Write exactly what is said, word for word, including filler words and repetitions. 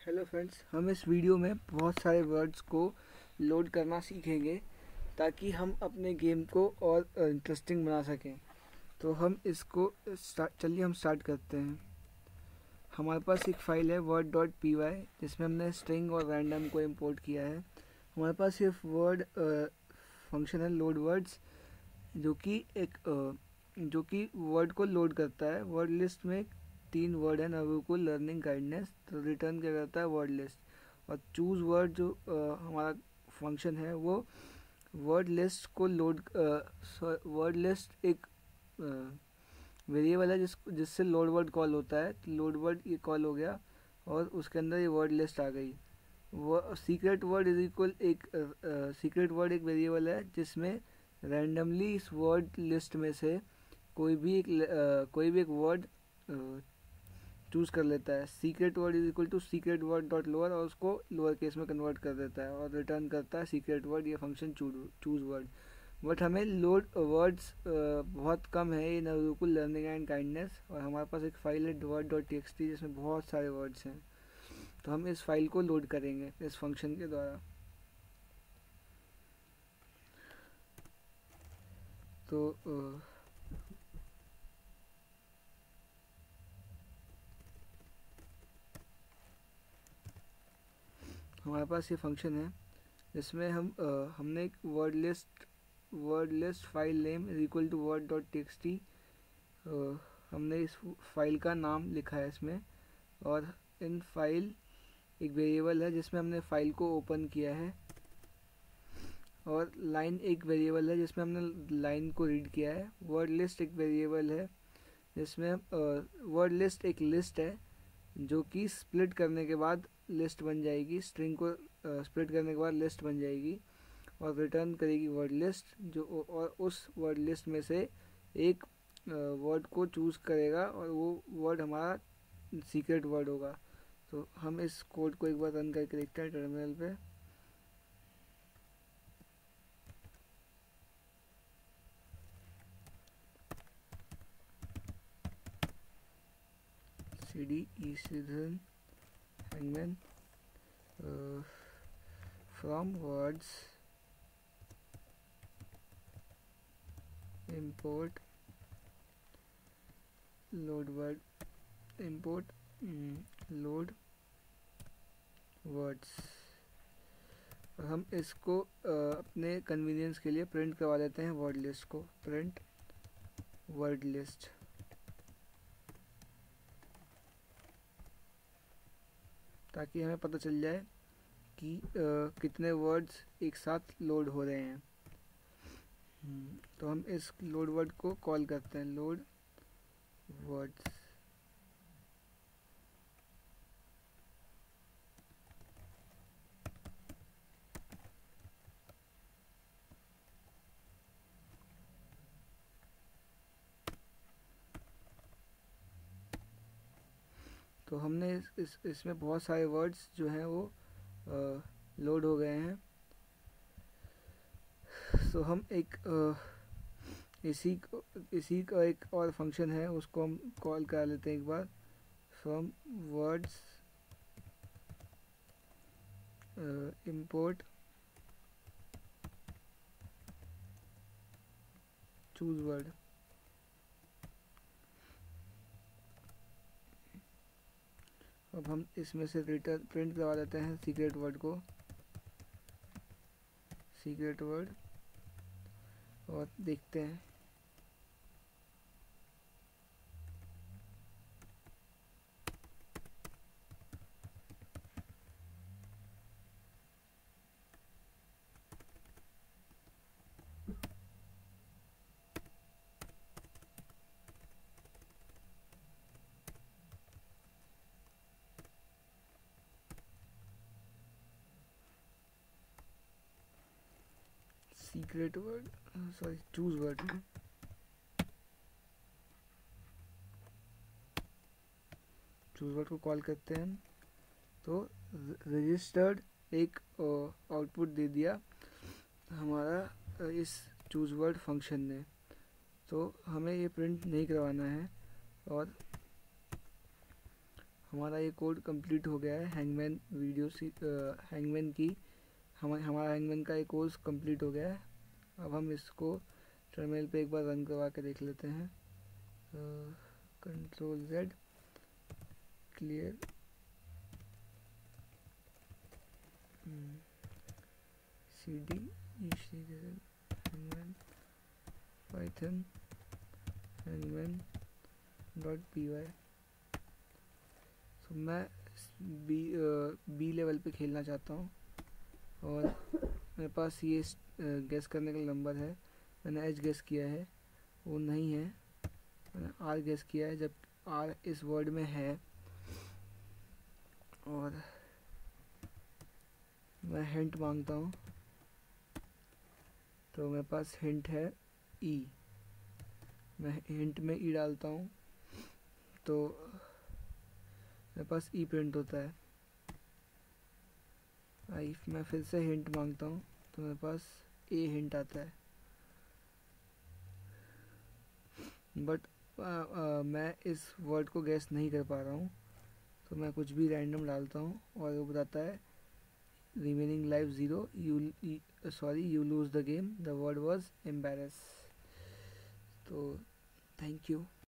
Hello friends, हम इस video में बहुत सारे वर्ड्स को लोड करना सीखेंगे ताकि हम अपने गेम को और इंटरेस्टिंग बना सकें। तो हम इसको स्टार्ट चलिए हम स्टार्ट करते हैं। हमारे पास एक फ़ाइल है वर्ड डॉट पी वाई जिसमें हमने स्ट्रिंग और रैंडम को इंपोर्ट किया है। हमारे पास सिर्फ वर्ड फंक्शन है लोड वर्ड्स, जो कि एक अ, जो कि वर्ड को लोड करता है। वर्ड लिस्ट में तीन वर्ड है, नवुको, लर्निंग, काइंडनेस। तो रिटर्न क्या करता है, वर्ड लिस्ट। और चूज़ वर्ड जो अ, हमारा फंक्शन है वो वर्ड लिस्ट को लोड वर्ड लिस्ट एक वेरिएबल है जिस जिससे लोड वर्ड कॉल होता है। तो लोड वर्ड ये कॉल हो गया और उसके अंदर ये वर्ड लिस्ट आ गई। वो सीक्रेट वर्ड इज इक्वल एक सीक्रेट वर्ड एक वेरिएबल है जिसमें रैंडमली इस वर्ड लिस्ट में से कोई भी एक uh, कोई भी एक वर्ड चूज़ कर लेता है। Secret word is equal to secret word dot lower और उसको लोअर केस में कन्वर्ट कर देता है और रिटर्न करता है सीक्रेट वर्ड, ये फंक्शन चूज़ वर्ड। बट हमें लोड वर्ड्स बहुत कम है, ये नवरुकुल, लर्निंग एंड काइंडनेस। और हमारे पास एक फ़ाइल है word dot T X T जिसमें बहुत सारे वर्ड्स हैं। तो हम इस फाइल को लोड करेंगे इस फंक्शन के द्वारा। तो uh, हमारे पास ये फंक्शन है जिसमें हम uh, हमने एक word list word list file name is equal to word dot T X T हमने इस फाइल का नाम लिखा है इसमें। और इन फाइल एक वेरिएबल है जिसमें हमने फाइल को ओपन किया है। और लाइन एक वेरिएबल है जिसमें हमने लाइन को रीड किया है। वर्ड लिस्ट एक वेरिएबल है जिसमें वर्ड लिस्ट एक लिस्ट है जो कि स्प्लिट करने के बाद लिस्ट बन जाएगी। स्ट्रिंग को स्प्लिट uh, करने के बाद लिस्ट बन जाएगी और रिटर्न करेगी वर्ड लिस्ट, जो और उस वर्ड लिस्ट में से एक वर्ड uh, को चूज़ करेगा और वो वर्ड हमारा सीक्रेट वर्ड होगा। तो हम इस कोड को एक बार रन करके देखते हैं टर्मिनल पे। सी डी ई सीधन hangman from words import load word import mm, load words। और हम इसको uh, अपने कन्वीनियंस के लिए प्रिंट करवा देते हैं वर्ड लिस्ट को। प्रिंट वर्ड लिस्ट, ताकि हमें पता चल जाए कि uh, कितने वर्ड्स एक साथ लोड हो रहे हैं। तो हम इस लोड वर्ड को कॉल करते हैं लोड वर्ड्स। तो हमने इस, इस इसमें बहुत सारे वर्ड्स जो हैं वो आ, लोड हो गए हैं। तो हम एक आ, इसी इसी का एक और फंक्शन है उसको हम कॉल कर लेते हैं एक बार। From words import choose word. अब हम इसमें से रिटर्न प्रिंट करवा देते हैं सीक्रेट वर्ड को, सीक्रेट वर्ड, और देखते हैं। Secret word sorry choose word choose word को कॉल करते हैं हम। तो रजिस्टर्ड एक आउटपुट दे दिया हमारा इस चूज वर्ड फंक्शन ने। तो हमें ये प्रिंट नहीं करवाना है और हमारा ये कोड कंप्लीट हो गया है। हैंगमैन वीडियो सी हैंगमैन की हम हमारा हैंगमैन का ये कोर्स कंप्लीट हो गया है। अब हम इसको टर्मिनल पे एक बार रन करवा के देख लेते हैं। Control Z clear C D hangman Python hangman dot P Y. तो मैं बी बी लेवल पे खेलना चाहता हूँ और मेरे पास ये गेस करने का नंबर है। मैंने एच गेस किया है, वो नहीं है। मैंने आर गेस किया है, जब आर इस वर्ड में है। और मैं हिंट मांगता हूँ, तो मेरे पास हिंट है ई। मैं हिंट में ई डालता हूँ तो मेरे पास ई प्रिंट होता है। आई मैं फिर से हिंट मांगता हूँ तो मेरे पास ए हिंट आता है। बट मैं इस वर्ड को गैस नहीं कर पा रहा हूँ, तो मैं कुछ भी रैंडम डालता हूँ और वो बताता है remaining life zero, you sorry you lose the game, the word was embarrass. तो थैंक यू।